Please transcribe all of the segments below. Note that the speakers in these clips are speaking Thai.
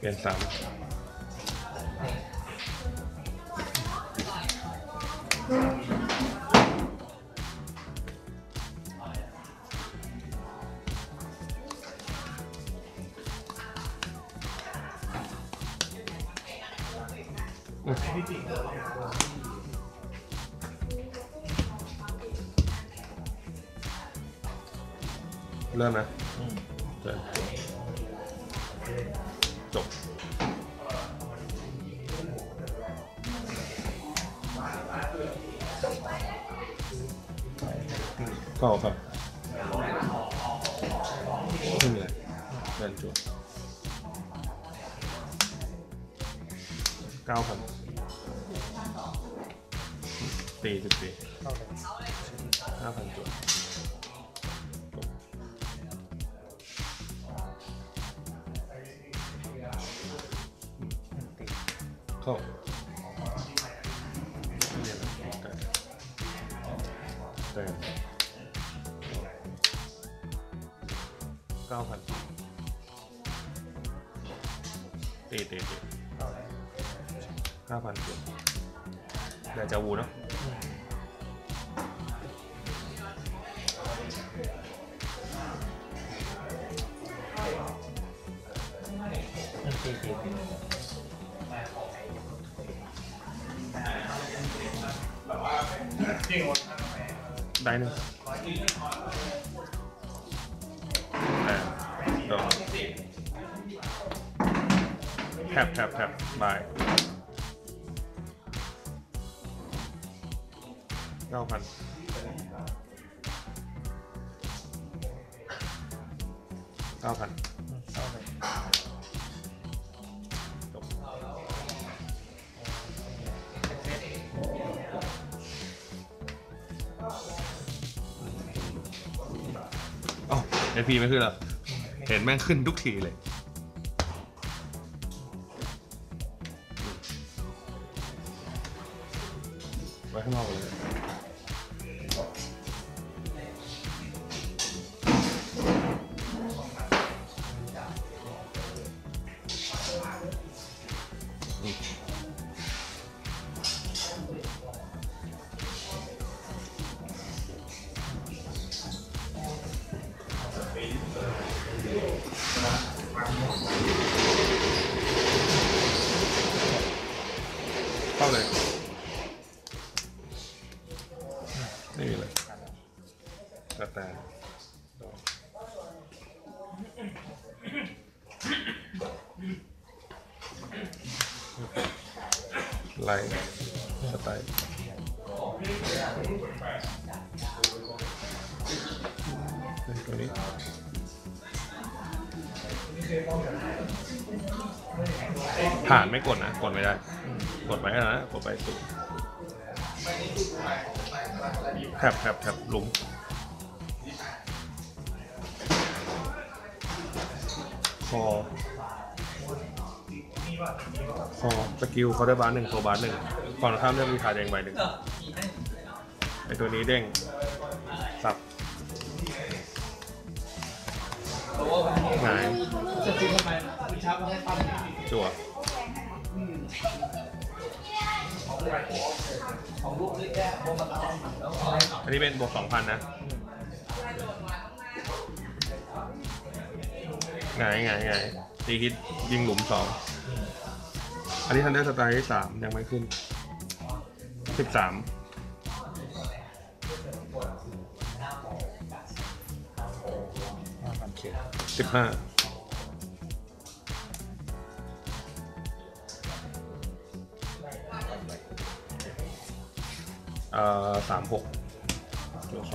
เปลี่ยน3เริ่มนะจบเข้าครับไม่มีอะไรเดินจุด9,000ตี5,000จุดเข้าเต็ม9,000ตี5,000จุดเดี๋ยวจะวูเนาะได้หนึ่งดอกแทบบาย 9,000จบอ๋อFPไม่ขึ้นหรอเห็นแม่งขึ้นทุกทีเลยไว้ข้างนอกเลยเข้าเลยไม่มีเลยกระแตไล่สไตล์ตัวนี้ผ่านไม่กดนะกดไม่ได้กดไปนะกดไปสุดแทบหลุมคอสกิลเขาได้บาร์1โซบาร์1ก่อนข้ามเรื่องมีขาแดงใบ1ไอตัวนี้เด้งสับหงายจั่วอันนี้เป็นบวก 2,000 นะหงายตีฮิตยิงหลุม 2อันนี้ทันเดอร์สไตล์3ยังไม่ขึ้น13 1536จุด2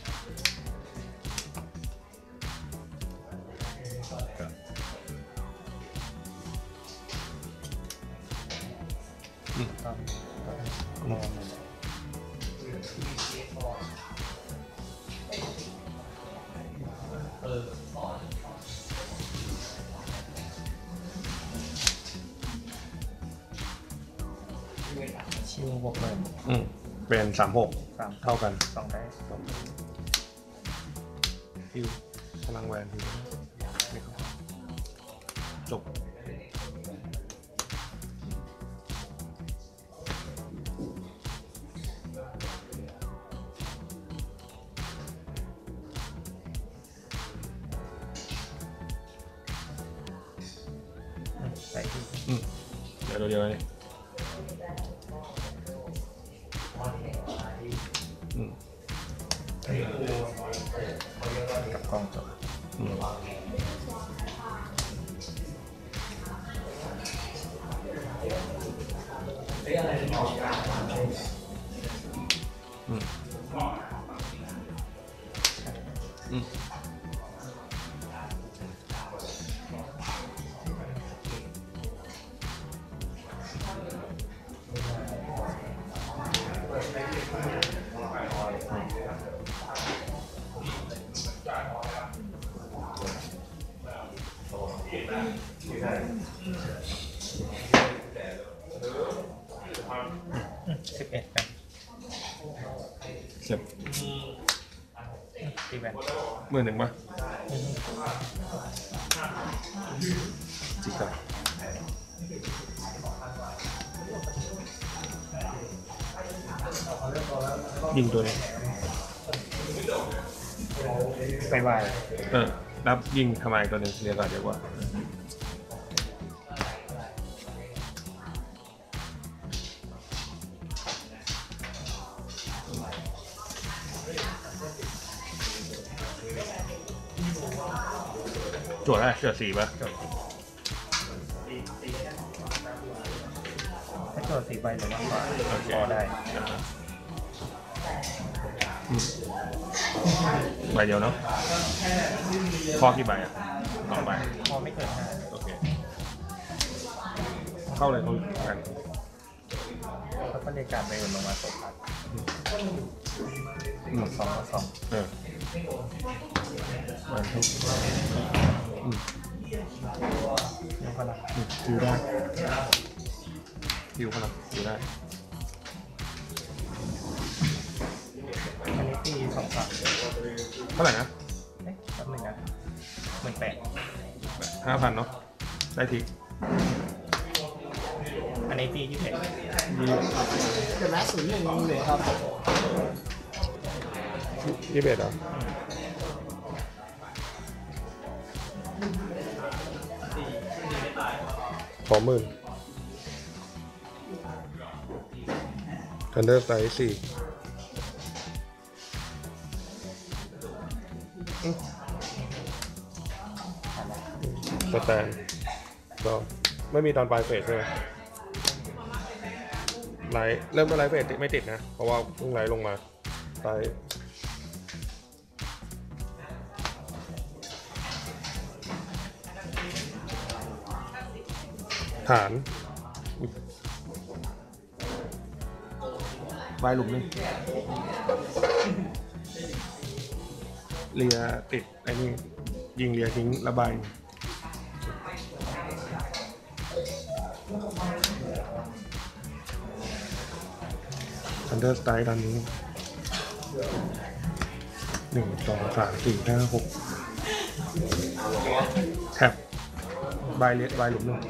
ชิวบวกเลยเป็น36เท่ากัน 2ได้ฮิวพลังแวนฮิวจบใส่ที่เดี๋ยวตัวเดียวเลยกับกล้องจบ11กันเสร็จตีแบน 11,000ป่ะจิกก่อนยิงตัวนี้ไปวายรับยิงทำไมตัวนึงเรียกก่อนเดี๋ยวว่าจวดได้เจอ4ป่ะถ้าจวด4 ใบหรือมากกว่าพอได้ใบเดียวเนาะพอกี่ใบอ่ะ2 ใบพอไม่เกิน5 โอเคเข้าเลยเขากันแล้วก็เรียกการไปลงมา2 พัน2 มันทุกยังพลังคิวได้คิวพลังคิวได้อันนี้ตี2 ฝั่งเท่าไหร่นะแป๊บนึงนะ18,000 5,000เนาะได้ทีอันนี้ตี21 จะแม้01เลยครับ 21เหรอ20,000ทันเดอร์ไซส์4สแตนก็ไม่มีตอนปลายเฟสใช่ไหมไลท์เริ่มต้นไลท์เฟสไม่ติดนะเพราะว่าเพิ่งไลท์ลงมาไลท์ฐานใบหลุมนึงเลียติดไอ้นี่ยิงเลียทิ้งระบายทันเดอร์สไตล์ตอนนี้1 2 3 4 5 6แท็บใบเลียใบหลุมนึง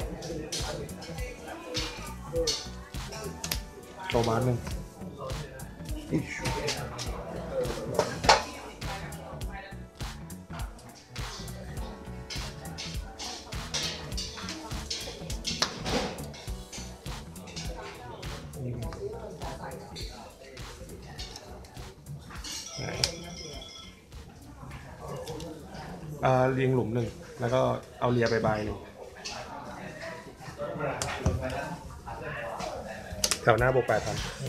โตบาร์นึงเรียงหลุม1แล้วก็เอาเลียไปใบนึงแถวหน้าบวก 8,000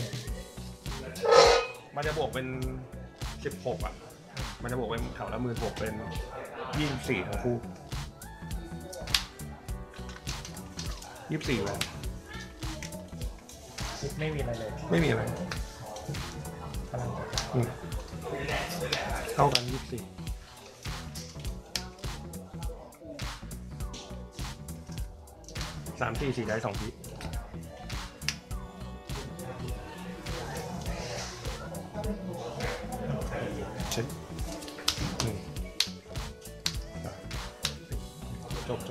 มันจะบวกเป็น16อ่ะมันจะบวกเป็นแถวละ10,000บวกเป็น24ทั้งคู่24เลยไม่มีอะไรเลยไม่มีอะไรพลังเท่ากัน24 3 4 4ได้2ทีเช็คจบ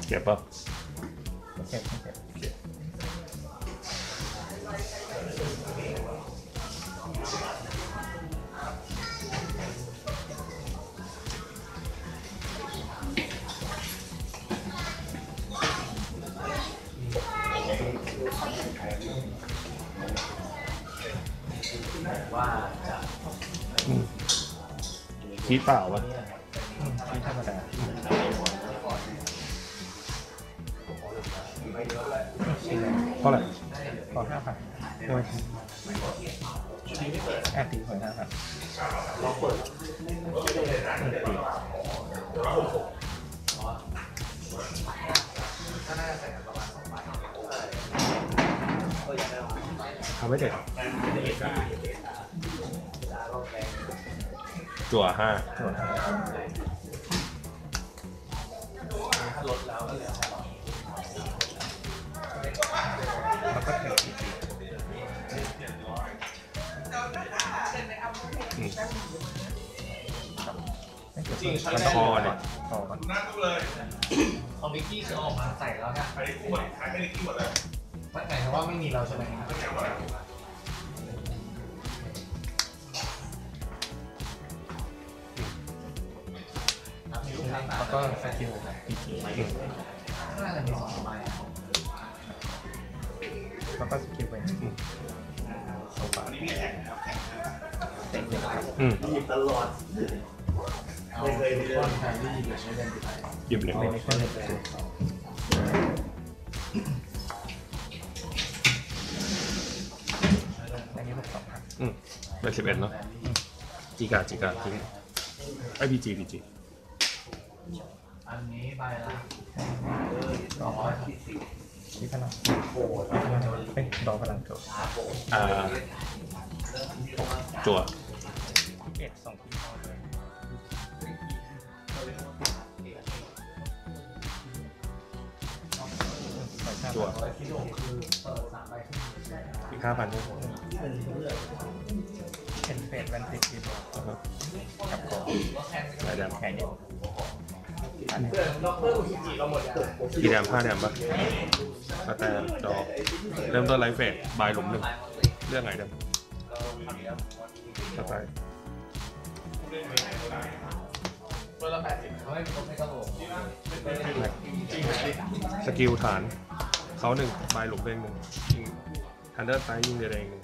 เก็บป่ะเก็บเก็บคีดเปล่าปะที่ธรรมดาเท่าไหร่ขอ5,000โอ้ยตีหวย5,000ตีทำไม่เสร็จจั่ว5 โดนแล้วก็เทตีมันคอเนี่ยต่อก่อนของวิกกี้คือออกมาใส่แล้วนะไปคู่หมดขายให้วิกกี้หมดเลยหมายถึงว่าไม่มีเราใช่ไหมแล้วก็สกิลปีจีน่าจะมี2 ใบแล้วก็สกิลไปโซฟาเตะเลยตลอดเอาก้อนแคลรี่หรือใช้เดินติดไปหยิบเลยเป็นในเครื่องเล่นตัวอันนี้6,200 เป็น11เนาะจีกาไอพีจีอันนี้ใบละ 240ที่พลังเป็นดอกพลังโจจั่ว 21 2ทีเลยจั่วที่6คือเปิด3 ใบอีก 5,000ด้วยเป็นเฟสแวนติกทีบอลกับกองได้แดมแค่นี้ด็อกเตอร์อุชิจิเราหมดกี่แดม5 แดมปะสแตนดอกเริ่มต้นไลฟ์เฟสบายหลุม 1เรื่องไหนแดมสไตล์เบอร์ละ80เขาไม่กระโหลกสกิลฐานเขา1บายหลุมเด้ง1ยิงทันเดอร์ไซด์ยิงเดียวเอง1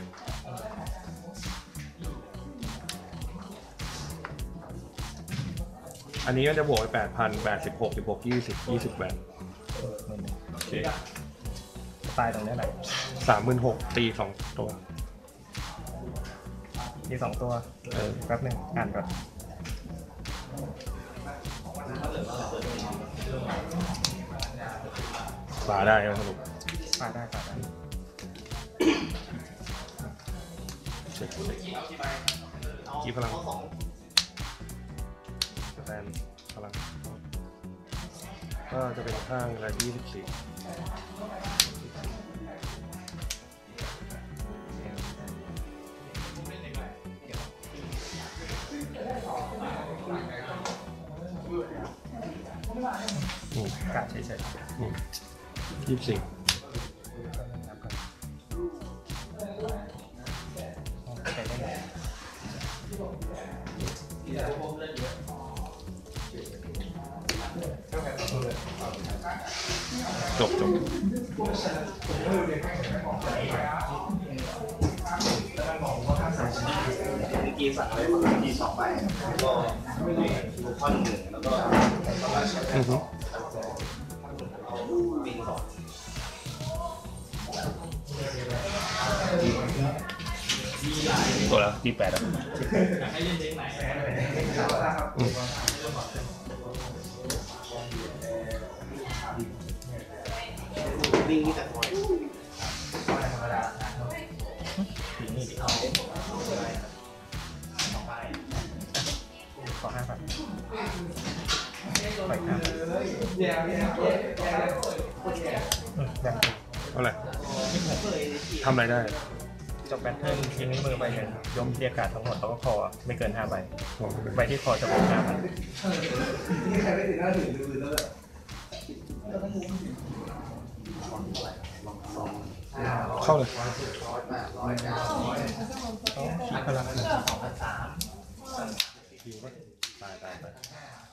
อันนี้ก็จะบวกไป 8,000 86 16 20 20แหวนโอเคตายตรงนี้แหละ 36,000ตี2ตัวมี2ตัวแป๊บนึงอ่านก่อนฝาได้สรุปปาได้เช็คกี่พลังสแตนพลังก็จะเป็นข้างละ24 กะเฉย 24 ไปได้เลยจบวิกกี้สั่งอะไรมาที่2 ใบก็ดูข้อ1แล้วก็วิ่ง2 ตัวแล้วตี8อ่ะวิ่งนี่แต่น้อยผีนี่ดิขอ5,000ไปครับยังเท่าไหร่ทำอะไรได้จบแบทเทิลทิ้งมือไปหนึ่งยกเรียกการ์ดทั้งหมดแล้วก็คอไม่เกิน5 ใบใบที่คอจะบวก5,000 เข้าเลย 2,300 คิวก็ตาย